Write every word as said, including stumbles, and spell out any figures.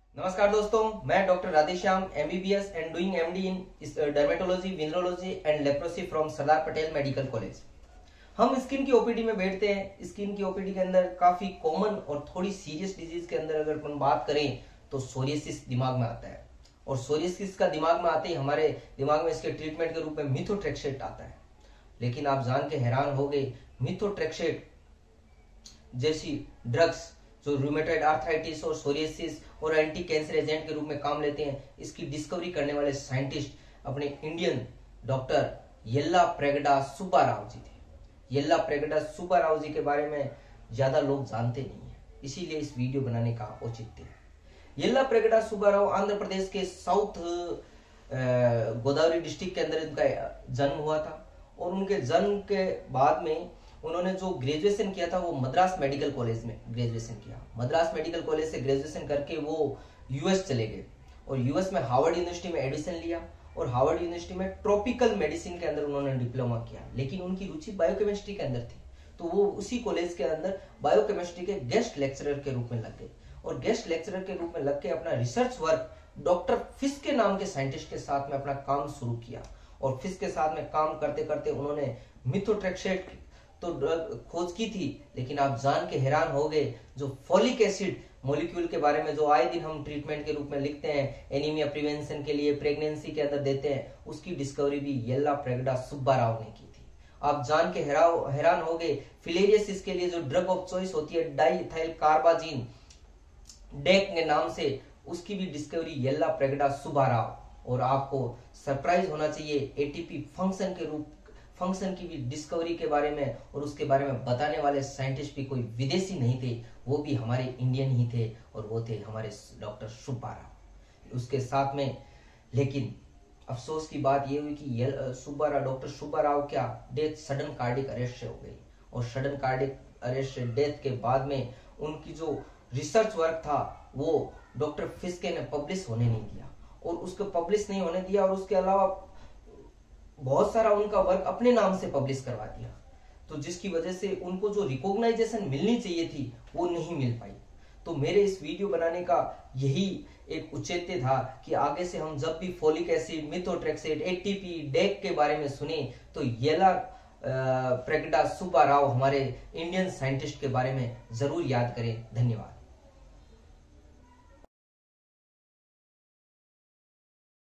नमस्कार दोस्तों, मैं doctor Radheshyam MBBS and doing MD in dermatology, venereology and leprosy from Sardar Patel medical college. हम skin की ओपीडी में बैठते हैं। स्किन की ओपीडी के अंदर काफी कॉमन और थोड़ी सीरियस डिजीज के अंदर अगर अपन बात करें तो सोरियासिस दिमाग में आता है। और सोरियासिस का दिमाग में आते ही हमारे दिमाग में इसके ट्रीटमेंट के रूप में मिथोट्रेक्सेट आता है। लेकिन आप जान के हैरान हो गए, मिथोट्रेक्सेट जैसी ड्रग्स जो रूमेटॉइड आर्थराइटिस और सोरियासिस और एंटी कैंसर एजेंट के रूप में काम लेते हैं, इसकी डिस्कवरी करने वाले साइंटिस्ट अपने इंडियन डॉक्टर येल्लाप्रगडा सुब्बा राव जी थे। येल्लाप्रगडा सुब्बा राव जी के बारे में ज्यादा लोग जानते नहीं है, इसीलिए इस वीडियो बनाने का औचित्य है। येल्लाप्रगडा सुब्बा राव आंध्र प्रदेश के साउथ गोदावरी डिस्ट्रिक्ट के अंदर इनका जन्म हुआ था। और उनके जन्म के बाद में उन्होंने जो ग्रेजुएशन किया था वो मद्रास मेडिकल कॉलेज में ग्रेजुएशन किया। मद्रास मेडिकल कॉलेज से ग्रेजुएशन करके वो यूएस चले गए और यूएस में हार्वर्ड यूनिवर्सिटी में एडमिशन लिया और हार्वर्ड यूनिवर्सिटी में ट्रॉपिकल मेडिसिन के अंदर उन्होंने डिप्लोमा किया। लेकिन उनकी रुचि बायोकेमिस्ट्री के अंदर थी, तो वो उसी कॉलेज के अंदर बायोकेमिस्ट्री के गेस्ट लेक्चरर के रूप में लग गए और गेस्ट लेक्चरर के रूप में लग के अपना रिसर्च वर्क डॉक्टर फिश के नाम के साइंटिस्ट के साथ में अपना काम शुरू किया। और फिश के साथ में काम करते करते उन्होंने मिथोट्रेक्सेट तो ड्रग खोज की थी, लेकिन आप जान के हैरान हो गए जो फॉलिक एसिड मॉलिक्यूल के बारे में जो आए दिन हम ट्रीटमेंट के रूप में लिखते हैं, एनीमिया प्रिवेंशन के लिए प्रेगनेंसी के अंदर देते हैं, उसकी डिस्कवरी भी येल्लाप्रगडा सुब्बा राव ने की थी। आप जान के हैरान हो गए, फिलेरियसिस के लिए जो ड्रग ऑफ चॉइस होती है डाइइथाइल कार्बाजीन डेक के नाम से, उसकी भी डिस्कवरी येल्लाप्रगडा सुब्बा राव। और आपको सरप्राइज होना चाहिए, एटीपी फंक्शन के रूप फंक्शन की भी डिस्कवरी के बारे में और उसके बारे में बताने वाले साइंटिस्ट भी कोई विदेशी नहीं थे, वो भी हमारे इंडियन ही थे और वो थे हमारे डॉक्टर सुब्बा राव। उसके साथ में लेकिन अफसोस की बात ये हुई कि सुब्बा राव डॉक्टर सुब्बा राव क्या डेथ सडन कार्डिक अरेस्ट से हो गई। और सडन कार्डिक अरेस्ट से डेथ के बाद में उनकी जो रिसर्च वर्क था वो डॉक्टर फिस्के ने पब्लिश होने नहीं दिया और उसको पब्लिश नहीं होने दिया और उसके अलावा बहुत सारा उनका वर्क अपने नाम से पब्लिश करवा दिया, तो जिसकी वजह से उनको जो रिकॉग्नाइजेशन मिलनी चाहिए थी वो नहीं मिल पाई। तो मेरे इस वीडियो बनाने का यही एक उद्देश्य था कि आगे से हम जब भी फॉलिक एसिड, मिथोट्रेक्सेट, एटीपी, डेक के बारे में सुने तो येल्लाप्रगडा सुब्बा राव हमारे इंडियन साइंटिस्ट के बारे में जरूर याद करें। धन्यवाद।